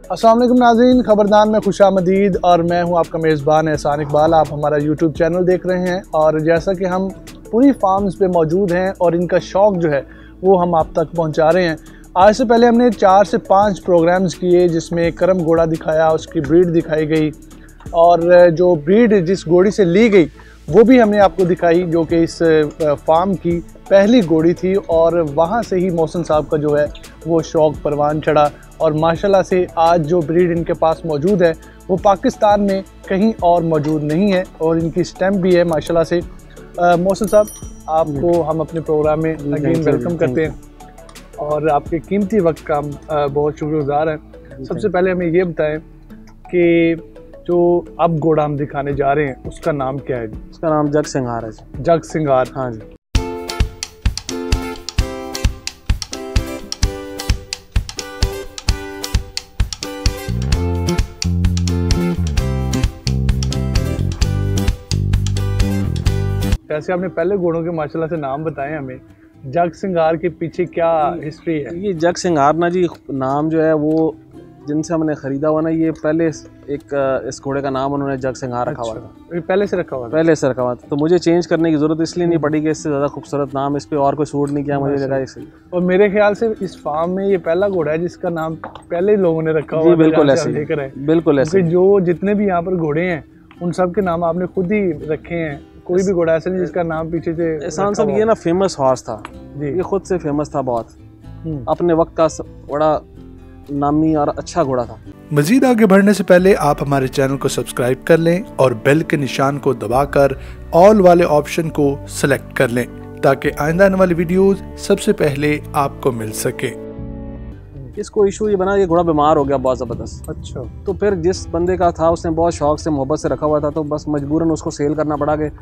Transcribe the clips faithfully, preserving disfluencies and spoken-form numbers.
अस्सलाम वालेकुम नाज़रीन, खबरदार में खुशामदीद और मैं हूं आपका मेज़बान एहसान इकबाल। आप हमारा यूट्यूब चैनल देख रहे हैं और जैसा कि हम पूरी फार्म्स पे मौजूद हैं और इनका शौक़ जो है वो हम आप तक पहुंचा रहे हैं। आज से पहले हमने चार से पाँच प्रोग्राम्स किए जिसमें करम घोड़ा दिखाया, उसकी ब्रीड दिखाई गई और जो ब्रीड जिस घोड़ी से ली गई वो भी हमने आपको दिखाई, जो कि इस फार्म की पहली घोड़ी थी। और वहाँ से ही मोहसिन साहब का जो है वो शौक़ परवान चढ़ा और माशाल्लाह से आज जो ब्रीड इनके पास मौजूद है वो पाकिस्तान में कहीं और मौजूद नहीं है और इनकी स्टैम्प भी है माशाल्लाह से। मोहसिन साहब, आपको हम अपने प्रोग्राम में अगेन वेलकम करते हैं और आपके कीमती वक्त का हम बहुत शुक्रगुजार हैं। सबसे पहले हमें ये बताएं कि जो अब घोड़ा हम दिखाने जा रहे हैं उसका नाम क्या है जी? उसका नाम जग सिंगार है जी। जग सिंगार, हाँ जी। वैसे आपने पहले घोड़ों के माशाल्लाह से नाम बताए हमें, जग सिंगार के पीछे क्या हिस्ट्री है? ये जग सिंगार ना जी नाम जो है वो जिनसे हमने ख़रीदा हुआ ना, ये पहले एक इस घोड़े का नाम उन्होंने जग सिंगार रखा हुआ था। ये पहले से रखा हुआ था? पहले से रखा हुआ था, तो मुझे चेंज करने की ज़रूरत इसलिए नहीं पड़ी कि इससे ज़्यादा खूबसूरत नाम इस पर और कोई सूट नहीं किया मुझे लगा इसलिए। और मेरे ख्याल से इस फार्म में ये पहला घोड़ा है जिसका नाम पहले लोगों ने रखा हुआ है। बिल्कुल ऐसे, बिल्कुल ऐसे। जो जितने भी यहाँ पर घोड़े हैं उन सब के नाम आपने खुद ही रखे हैं, कोई भी घोड़ा ऐसा नहीं जिसका नाम पीछे से? एहसान साहब, ये ना फेमस हॉर्स था जी, ये खुद से फेमस था बहुत, अपने वक्त का बड़ा नामी और अच्छा घोड़ा था। मजीद आगे बढ़ने से पहले आप हमारे चैनल को सब्सक्राइब कर लें और बेल के निशान को दबाकर ऑल वाले ऑप्शन को सिलेक्ट कर लें ताकि आइंदा आने वाली वीडियोस सबसे पहले आपको मिल सके। इसको इशू ये बना, ये घोड़ा बीमार हो गया बहुत ज़बरदस्त। अच्छा। तो फिर जिस बंदे का था उसने बहुत शौक से मोहब्बत से रखा हुआ था, तो बस मजबूरन उसको सेल करना पड़ा कि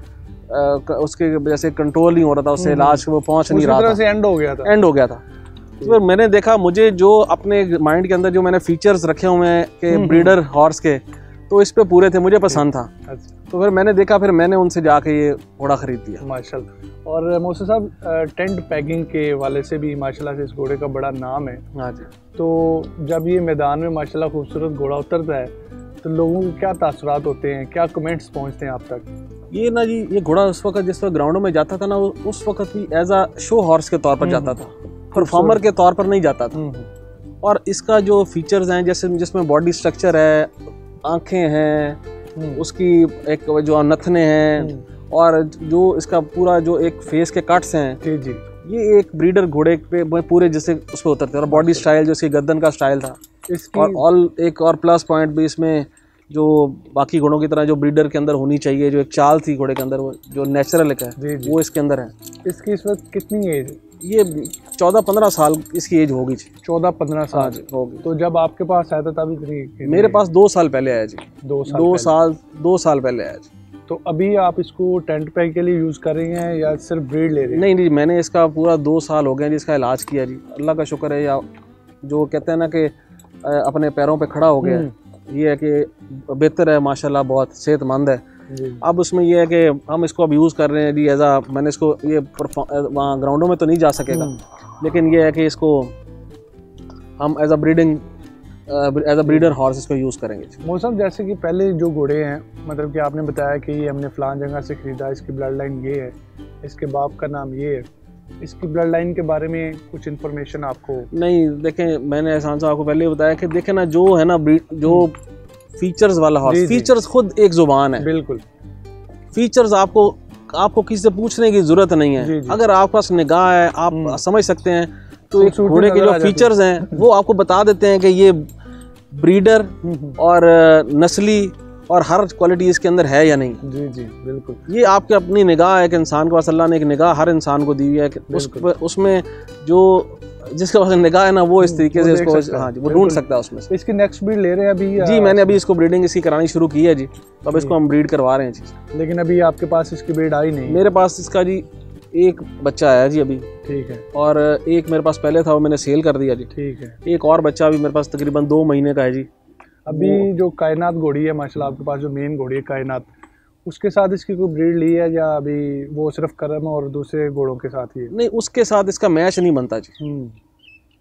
उसके जैसे कंट्रोल नहीं हो रहा था, उससे इलाज वो पहुँच नहीं रहा था, एंड हो गया था एंड हो गया था। तो फिर मैंने देखा, मुझे जो अपने माइंड के अंदर जो मैंने फीचर्स रखे हुए हैं कि ब्रीडर हॉर्स के, तो इस पे पूरे थे, मुझे पसंद था। तो फिर मैंने देखा, फिर मैंने उनसे जाके ये घोड़ा खरीद दिया माशाल्लाह। और मोहसिन साहब, टेंट पैकिंग के वाले से भी माशाल्लाह से इस घोड़े का बड़ा नाम है। हाँ जी। तो जब ये मैदान में माशाल्लाह खूबसूरत घोड़ा उतरता है तो लोगों के क्या तासुरात होते हैं, क्या कमेंट्स पहुँचते हैं आप तक? ये ना जी, ये घोड़ा उस वक्त जिस वक्त ग्राउंडों में जाता था ना, उस वक्त भी एज आ शो हॉर्स के तौर पर जाता था, परफॉर्मर के तौर पर नहीं जाता था। और इसका जो फीचर्स हैं, जैसे जिसमें बॉडी स्ट्रक्चर है, आंखें हैं, उसकी एक जो नथने हैं और जो इसका पूरा जो एक फेस के कट्स हैं जी जी, ये एक ब्रीडर घोड़े पे पूरे जैसे उस पर उतरते हैं। और बॉडी स्टाइल जो इसकी गर्दन का स्टाइल था, और ऑल एक और प्लस पॉइंट भी इसमें जो बाकी घोड़ों की तरह जो ब्रीडर के अंदर होनी चाहिए, जो एक चाल थी घोड़े के अंदर, वो जो नेचुरल है वो इसके अंदर है। इसकी इस वक्त कितनी एज है? ये चौदह पंद्रह साल इसकी एज होगी जी। चौदह पंद्रह साल होगी। तो जब आपके पास आया था तभी इतनी? मेरे पास दो साल पहले आया जी। दो साल दो साल दो साल पहले आया जी। तो अभी आप इसको टेंट पैक के लिए यूज़ कर रहे हैं या सिर्फ ब्रीड ले रहे हैं? नहीं नहीं, मैंने इसका पूरा दो साल हो गया जी इसका इलाज किया जी, अल्लाह का शुक्र है। या जो कहते हैं ना कि अपने पैरों पे खड़ा हो गया, ये है कि बेहतर है माशाल्लाह, बहुत सेहतमंद है। अब उसमें ये है कि हम इसको अब यूज़ कर रहे हैं जी एज आ, मैंने इसको ये वहाँ ग्राउंडों में तो नहीं जा सकेगा, लेकिन ये है कि इसको हम as a breeding as a breeder horse इसको यूज़ करेंगे। मौसम, जैसे कि पहले जो घोड़े हैं, मतलब कि आपने बताया कि ये हमने फ़लान जगह से ख़रीदा, इसकी ब्लड लाइन ये है, इसके बाप का नाम ये है, इसकी ब्लड लाइन के बारे में कुछ इन्फॉर्मेशन आपको? नहीं, देखें, मैंने एहसान साहब को पहले बताया कि देखें ना, जो है ना जो फीचर्स वाला हॉर्स, फीचर्स खुद एक जुबान है। बिल्कुल, फीचर्स आपको आपको किसी से पूछने की जरूरत नहीं है। जी जी। अगर आपके पास निगाह है, आप समझ सकते हैं, तो एक घोड़े के जो फीचर्स हैं वो आपको बता देते हैं कि ये ब्रीडर और नस्ली और हर क्वालिटी इसके अंदर है या नहीं। जी जी, बिल्कुल। ये आपकी अपनी निगाह है कि इंसान के पास अल्लाह ने एक निगाह हर इंसान को दी हुई है कि उस उसमें जो जिसके पास निगाह है ना, वो इस तरीके से इसको, हाँ जी, वो ढूंढ सकता है उसमें से। इसकी नेक्स्ट ब्रीड ले रहे हैं अभी? जी, मैंने अभी इसको ब्रीडिंग इसकी करानी शुरू की है जी, तो अब इसको हम ब्रीड करवा रहे हैं जी। लेकिन अभी आपके पास इसकी ब्रीड आई नहीं? मेरे पास इसका जी एक बच्चा आया जी अभी। ठीक है। और एक मेरे पास पहले था, वो मैंने सेल कर दिया जी। ठीक है। एक और बच्चा अभी मेरे पास तकरीबन दो महीने का है जी। अभी जो कायनात घोड़ी है माशाल्लाह, आपके पास जो मेन घोड़ी है कायनात, उसके साथ इसकी कोई ब्रीड ली है या अभी वो सिर्फ करम और दूसरे घोड़ों के साथ ही है? नहीं, उसके साथ इसका मैच नहीं बनता जी।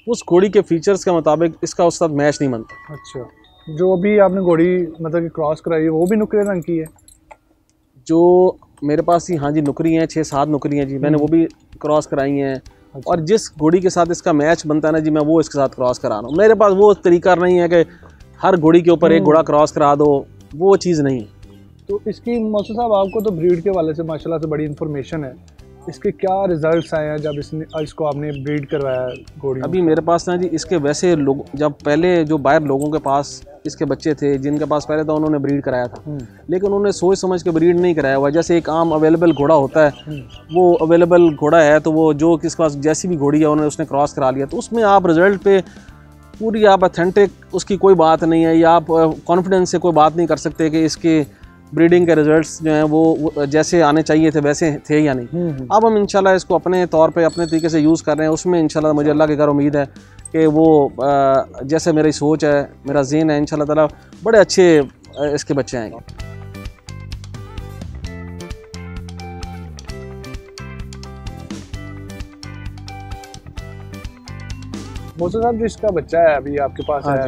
उस घोड़ी के फीचर्स के मुताबिक इसका उस साथ मैच नहीं बनता। अच्छा, जो अभी आपने घोड़ी मतलब कि क्रॉस कराई है वो भी नुकरे रंग की है? जो मेरे पास ही हाँ जी नुकरी हैं, छः सात नुकरी हैं जी, मैंने वो भी क्रॉस कराई हैं। अच्छा। और जिस घोड़ी के साथ इसका मैच बनता है ना जी, मैं वो इसके साथ क्रॉस करा रहा हूँ। मेरे पास वो तरीका नहीं है कि हर घोड़ी के ऊपर एक घोड़ा क्रॉस करा दो, वो चीज़ नहीं है। तो इसकी मौसू साहब आपको तो ब्रीड के वाले से माशाल्लाह से बड़ी इन्फॉर्मेशन है, इसके क्या रिजल्ट्स आए हैं जब इसने इसको आपने ब्रीड करवाया घोड़ी? अभी मेरे पास ना जी इसके वैसे लोग, जब पहले जो बाहर लोगों के पास इसके बच्चे थे जिनके पास पहले था, उन्होंने ब्रीड कराया था, लेकिन उन्होंने सोच समझ के ब्रीड नहीं कराया हुआ। जैसे एक आम अवेलेबल घोड़ा होता है, वो अवेलेबल घोड़ा है तो वो जो किसके पास जैसी भी घोड़ी है उन्होंने उसने क्रॉस करा लिया, तो उसमें आप रिजल्ट पे पूरी आप अथेंटिक उसकी कोई बात नहीं है, या आप कॉन्फिडेंस से कोई बात नहीं कर सकते कि इसके ब्रीडिंग के रिजल्ट्स जो हैं वो जैसे आने चाहिए थे वैसे थे या नहीं। अब हम इंशाल्लाह इसको अपने तौर पे अपने तरीके से यूज़ कर रहे हैं, उसमें इंशाल्लाह मुझे अल्लाह के घर उम्मीद है कि वो जैसे मेरी सोच है, मेरा ज़हन है, इंशाल्लाह ताला बड़े अच्छे इसके बच्चे आएंगे। मौसू साहब, जिसका बच्चा है अभी आपके पास है,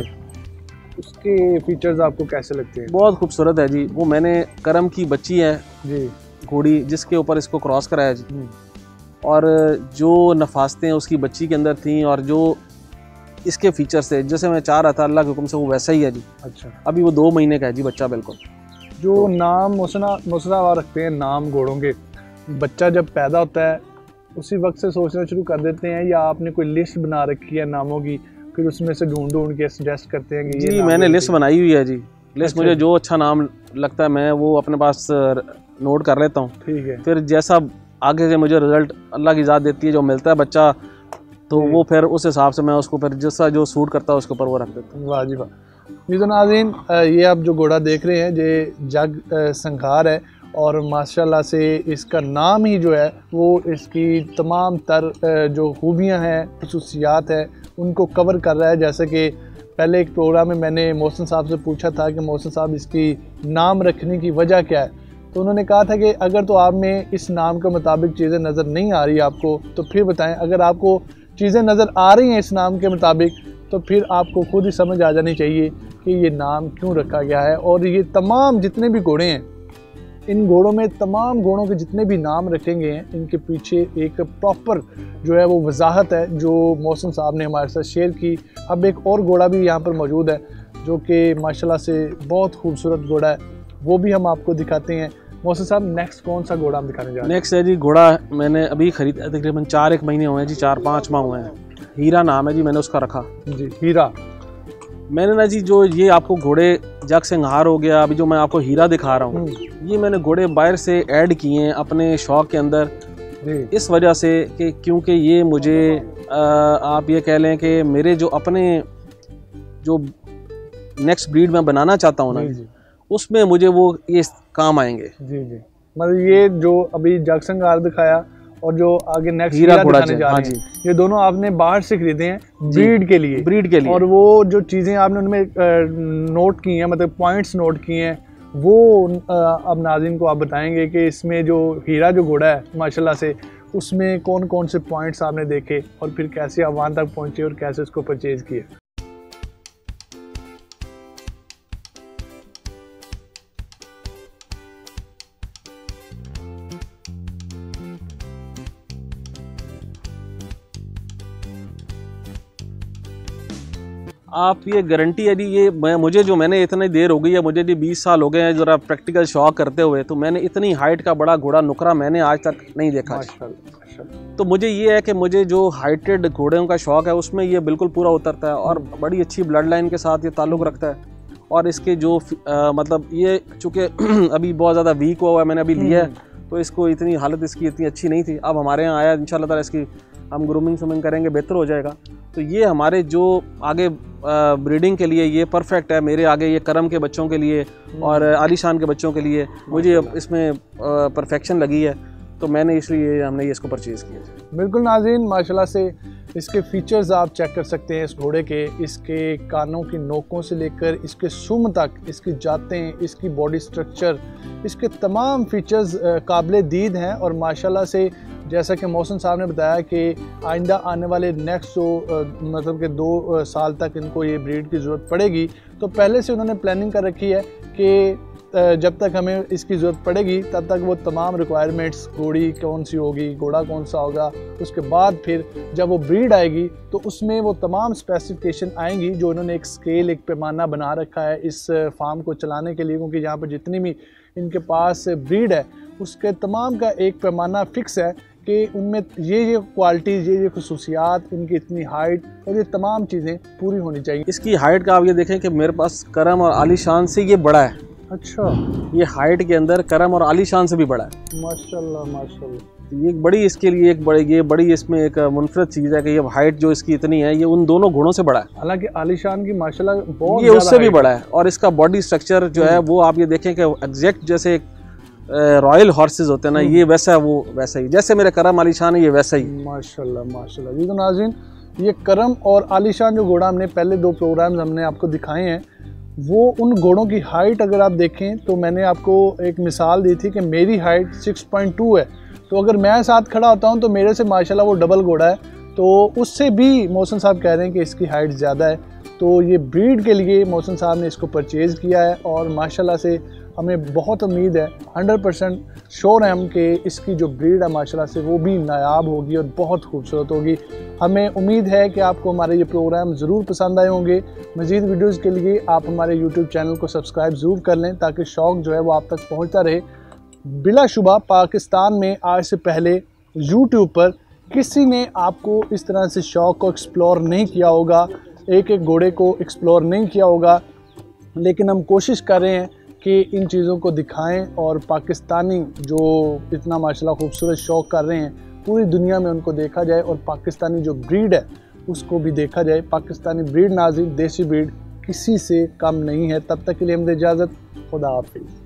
उसके फीचर्स आपको कैसे लगते हैं? बहुत खूबसूरत है जी। वो मैंने करम की बच्ची है जी घोड़ी, जिसके ऊपर इसको क्रॉस कराया जी, और जो नफासतें उसकी बच्ची के अंदर थी और जो इसके फीचर्स थे, जैसे मैं चाह रहा था अल्लाह के हुक्म से, वो वैसा ही है जी। अच्छा, अभी वो दो महीने का है जी बच्चा बिल्कुल। जो तो, नाम मौसू साहब रखते हैं नाम घोड़ों के, बच्चा जब पैदा होता है उसी वक्त से सोचना शुरू कर देते हैं, या आपने कोई लिस्ट बना रखी है नामों की, फिर उसमें से ढूंढ ढूंढ के सजेस्ट करते हैं कि जी ये मैंने लिस्ट बनाई हुई है जी। लिस्ट अच्छा, मुझे जो अच्छा नाम लगता है मैं वो अपने पास नोट कर लेता हूँ। ठीक है, फिर जैसा आगे से मुझे रिजल्ट अल्लाह की ज़ात देती है, जो मिलता है बच्चा, तो वो फिर उस हिसाब से मैं उसको फिर जैसा जो सूट करता है उसके ऊपर वो रख देता हूँ। वाह जी वाह। जी तो नाज़रीन, ये आप जो घोड़ा देख रहे हैं ये जग संघार है, और माशाल्लाह से इसका नाम ही जो है वो इसकी तमाम तर जो खूबियाँ हैं, खसूसियात हैं, उनको कवर कर रहा है। जैसे कि पहले एक प्रोग्राम में मैंने मौसम साहब से पूछा था कि मौसम साहब इसकी नाम रखने की वजह क्या है, तो उन्होंने कहा था कि अगर तो आप में इस नाम के मुताबिक चीज़ें नज़र नहीं आ रही आपको तो फिर बताएं, अगर आपको चीज़ें नज़र आ रही हैं इस नाम के मुताबिक तो फिर आपको खुद ही समझ आ जानी चाहिए कि ये नाम क्यों रखा गया है। और ये तमाम जितने भी घोड़े हैं, इन घोड़ों में तमाम घोड़ों के जितने भी नाम रखेंगे हैं, इनके पीछे एक प्रॉपर जो है वो वजाहत है जो मौसम साहब ने हमारे साथ शेयर की। अब एक और घोड़ा भी यहाँ पर मौजूद है जो कि माशाल्लाह से बहुत खूबसूरत घोड़ा है, वो भी हम आपको दिखाते हैं। मौसम साहब, नेक्स्ट कौन सा घोड़ा हम दिखाने जा रहे हैं? नेक्स्ट है जी घोड़ा मैंने अभी खरीदा, तकरीबन चार एक महीने हुए हैं जी, चार पाँच माह हुए हैं। हीरा नाम है जी, मैंने उसका रखा जी। हीरा मैंने ना जी, जो ये आपको घोड़े जग संघार हो गया, अभी जो मैं आपको हीरा दिखा रहा हूँ, ये मैंने घोड़े बाहर से ऐड किए हैं अपने शौक के अंदर जी। इस वजह से कि क्योंकि ये मुझे आ, आप ये कह लें कि मेरे जो अपने जो नेक्स्ट ब्रीड में बनाना चाहता हूँ ना, उसमें मुझे वो ये काम आएंगे जी जी। मतलब ये जो अभी जग संघार दिखाया और जो आगे नेक्स्ट हीरा हीरा दिखाने जा हाँ रहे हैं, ये दोनों आपने बाहर से खरीदे हैं ब्रीड के लिए ब्रीड के लिए। और वो जो चीज़ें आपने उनमें नोट की हैं, मतलब पॉइंट्स नोट किए हैं, वो अब नाज़रीन को आप बताएंगे कि इसमें जो हीरा जो घोड़ा है माशाल्लाह से, उसमें कौन कौन से पॉइंट्स आपने देखे और फिर कैसे आप वहाँ तक पहुँचे और कैसे उसको परचेज़ किए। आप ये गारंटी है जी, ये मैं मुझे जो मैंने इतनी देर हो गई है, मुझे जी बीस साल हो गए हैं ज़रा प्रैक्टिकल शौक करते हुए, तो मैंने इतनी हाइट का बड़ा घोड़ा नुकरा मैंने आज तक नहीं देखा। तो मुझे ये है कि मुझे जो हाइटेड घोड़ों का शौक है उसमें ये बिल्कुल पूरा उतरता है और बड़ी अच्छी ब्लड लाइन के साथ ये ताल्लुक़ रखता है। और इसके जो आ, मतलब ये चूँकि अभी बहुत ज़्यादा वीक हुआ हुआ है, मैंने अभी लिया है तो इसको इतनी हालत इसकी इतनी अच्छी नहीं थी। अब हमारे यहाँ आया, इंशाल्लाह ताला इसकी हम ग्रूमिंग शूमिंग करेंगे, बेहतर हो जाएगा। तो ये हमारे जो आगे ब्रीडिंग के लिए ये परफेक्ट है, मेरे आगे ये करम के बच्चों के लिए और आलीशान के बच्चों के लिए मुझे इसमें परफेक्शन लगी है, तो मैंने इसलिए हमने ये इसको परचेज़ किया। बिल्कुल नाज़रीन, माशाल्लाह से इसके फीचर्स आप चेक कर सकते हैं इस घोड़े के, इसके कानों की नोकों से लेकर इसके सुम तक, इसकी जातें, इसकी बॉडी स्ट्रक्चर, इसके तमाम फीचर्स काबिल दीद हैं। और माशाल्लाह से जैसा कि मोहसिन साहब ने बताया कि आइंदा आने वाले नेक्स्ट जो मतलब कि दो साल तक इनको ये ब्रीड की ज़रूरत पड़ेगी, तो पहले से उन्होंने प्लानिंग कर रखी है कि जब तक हमें इसकी ज़रूरत पड़ेगी तब तक वो तमाम रिक्वायरमेंट्स, घोड़ी कौन सी होगी, घोड़ा कौन सा होगा, उसके बाद फिर जब वो ब्रीड आएगी तो उसमें वो तमाम स्पेसिफिकेशन आएंगी जो उन्होंने एक स्केल, एक पैमाना बना रखा है इस फार्म को चलाने के लिए। क्योंकि यहाँ पर जितनी भी इनके पास ब्रीड है उसके तमाम का एक पैमाना फ़िक्स है कि उनमें ये ये क्वालिटीज़, ये ये खसूसियात, इनकी इतनी हाइट और ये तमाम चीज़ें पूरी होनी चाहिए। इसकी हाइट का आप ये देखें कि मेरे पास करम और आलीशान से ये बड़ा है। अच्छा, ये हाइट के अंदर करम और आलीशान से भी बड़ा है। माशाल्लाह माशाल्लाह। ये एक बड़ी इसके लिए एक बड़ी ये बड़ी इसमें एक मुनफरद चीज़ है कि ये हाइट जो इसकी इतनी है ये उन दोनों घोड़ों से बड़ा है। हालांकि आलीशान की माशाल्लाह बहुत ये उससे भी बड़ा है और इसका बॉडी स्ट्रक्चर जो है वो आप ये देखें कि एग्जैक्ट जैसे रॉयल हॉर्सेस होते हैं ना, ये वैसा वो वैसा ही जैसे मेरे करम आलीशान है ये वैसा ही। माशाल्लाह माशाल्लाह। जी तो नाज़रीन, ये करम और आलीशान जो घोड़ा हमने पहले दो प्रोग्राम्स हमने आपको दिखाए हैं, वो उन घोड़ों की हाइट अगर आप देखें तो मैंने आपको एक मिसाल दी थी कि मेरी हाइट सिक्स पॉइंट टू है, तो अगर मैं साथ खड़ा होता हूं तो मेरे से माशाल्लाह वो डबल घोड़ा है, तो उससे भी मोहसिन साहब कह रहे हैं कि इसकी हाइट ज़्यादा है। तो ये ब्रीड के लिए मोहसिन साहब ने इसको परचेज़ किया है और माशाल्लाह से हमें बहुत उम्मीद है, हंड्रेड परसेंट श्योर है हम कि इसकी जो ब्रीड है माशाल्लाह से वो भी नायाब होगी और बहुत खूबसूरत होगी। हमें उम्मीद है कि आपको हमारे ये प्रोग्राम ज़रूर पसंद आए होंगे। मज़ीद वीडियोज़ के लिए आप हमारे यूट्यूब चैनल को सब्सक्राइब ज़रूर कर लें ताकि शौक़ जो है वो आप तक पहुँचता रहे। बिलाशुबा पाकिस्तान में आज से पहले यूट्यूब पर किसी ने आपको इस तरह से शौक़ को एक्सप्लोर नहीं किया होगा, एक एक घोड़े को एक्सप्लोर नहीं किया होगा, लेकिन हम कोशिश कर रहे हैं कि इन चीज़ों को दिखाएं और पाकिस्तानी जो इतना माशाल्लाह खूबसूरत शौक़ कर रहे हैं पूरी दुनिया में उनको देखा जाए और पाकिस्तानी जो ब्रीड है उसको भी देखा जाए। पाकिस्तानी ब्रीड नाज़रीन, देसी ब्रीड किसी से कम नहीं है। तब तक के लिए हमें इजाज़त, खुदा हाफिज़।